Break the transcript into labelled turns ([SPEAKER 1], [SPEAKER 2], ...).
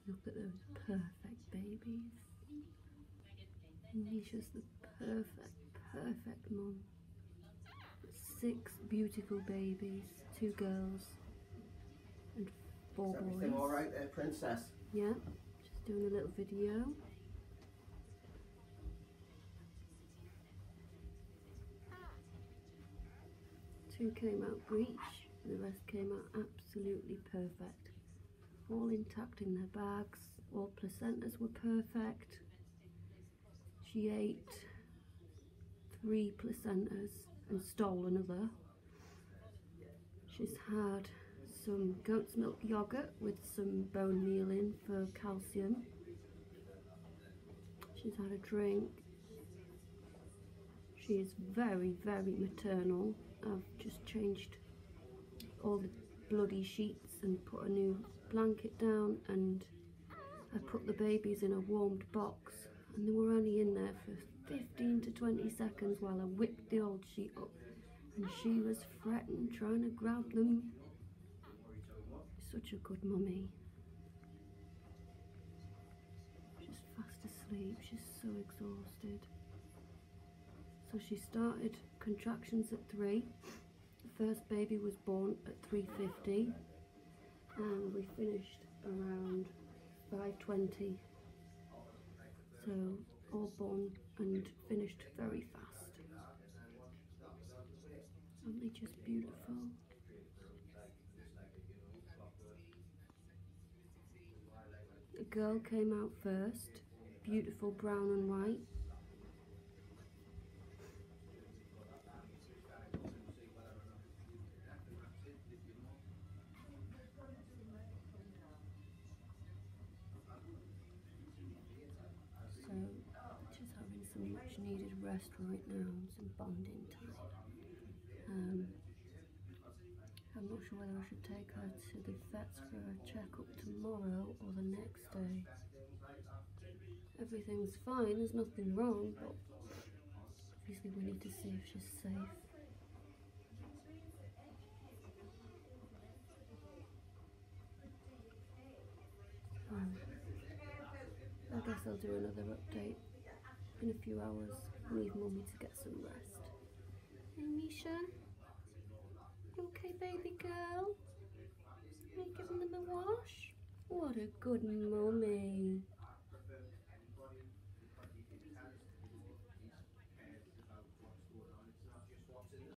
[SPEAKER 1] Look at those perfect babies. Misha's the perfect mum. 6 beautiful babies, 2 girls and 4 boys.
[SPEAKER 2] Is everything alright there, princess?
[SPEAKER 1] Yeah, just doing a little video. Two came out breech, the rest came out absolutely perfect. All intact in their bags, all placentas were perfect. She ate 3 placentas and stole another. She's had some goat's milk yogurt with some bone meal in for calcium. She's had a drink. She is very maternal. I've just changed all the bloody sheets and put a new blanket down, and I put the babies in a warmed box, and they were only in there for 15 to 20 seconds while I whipped the old sheet up, and she was fretting, trying to grab them. Such a good mummy. She's fast asleep, she's so exhausted. So she started contractions at 3. The first baby was born at 3:50 and we finished around 5:20. So all born and finished very fast. Aren't they just beautiful? A girl came out first, beautiful brown and white. So just having some much needed rest right now and some bonding time. I'm not sure whether I should take her to the vets for a checkup tomorrow or the next day. Everything's fine, there's nothing wrong, but obviously we need to see if she's safe. I guess I'll do another update in a few hours. Leave Mummy to get some rest. Hey Misha? You okay, baby girl? Are you giving them a wash? What a good mummy.